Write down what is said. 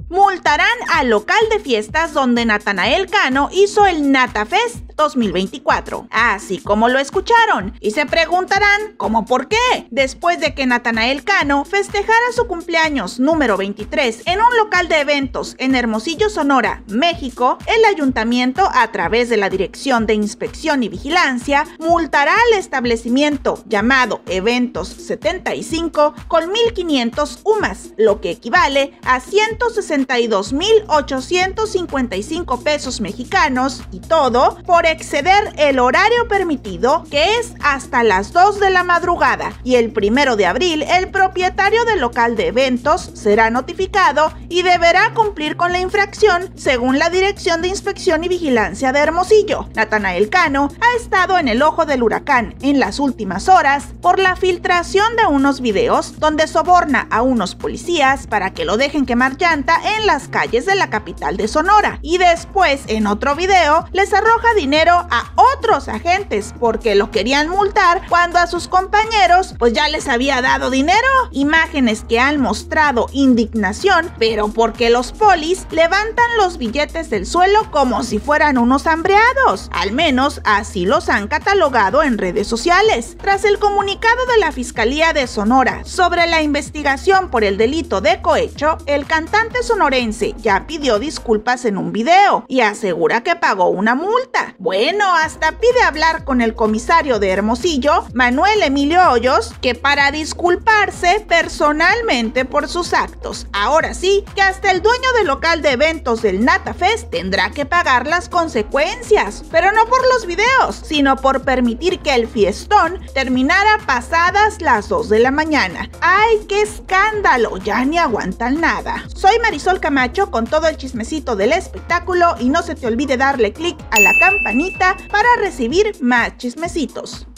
Multarán al local de fiestas donde Natanael Cano hizo el NataFest 2024, así como lo escucharon, y se preguntarán ¿cómo por qué? Después de que Natanael Cano festejara su cumpleaños número 23 en un local de eventos en Hermosillo, Sonora, México, el ayuntamiento, a través de la Dirección de Inspección y Vigilancia, multará al establecimiento llamado Eventos 75 con 1,500 UMAS, lo que equivale a 162,855 pesos mexicanos, y todo por exceder el horario permitido, que es hasta las 2 de la madrugada, y el 1 de abril el propietario del local de eventos será notificado y deberá cumplir con la infracción según la Dirección de Inspección y Vigilancia de Hermosillo. Natanael Cano ha estado en el ojo del huracán en las últimas horas por la filtración de unos videos donde soborna a unos policías para que lo dejen quemar llanta en las calles de la capital de Sonora, y después en otro video les arroja dinero a otros agentes porque lo querían multar cuando a sus compañeros pues ya les había dado dinero. Imágenes que han mostrado indignación, pero porque los polis levantan los billetes del suelo como si fueran unos hambreados. Al menos así los han catalogado en redes sociales. Tras el comunicado de la Fiscalía de Sonora sobre la investigación por el delito de cohecho, el cantante sonorense ya pidió disculpas en un video y asegura que pagó una multa. Bueno, hasta pide hablar con el comisario de Hermosillo, Manuel Emilio Hoyos, que para disculparse personalmente por sus actos. Ahora sí, que hasta el dueño del local de eventos del NataFest tendrá que pagar las consecuencias, pero no por los videos, sino por permitir que el fiestón terminara pasadas las 2 de la mañana. ¡Ay, qué escándalo! Ya ni aguantan nada. Soy Marisol Camacho con todo el chismecito del espectáculo, y no se te olvide darle click a la campanita para recibir más chismecitos.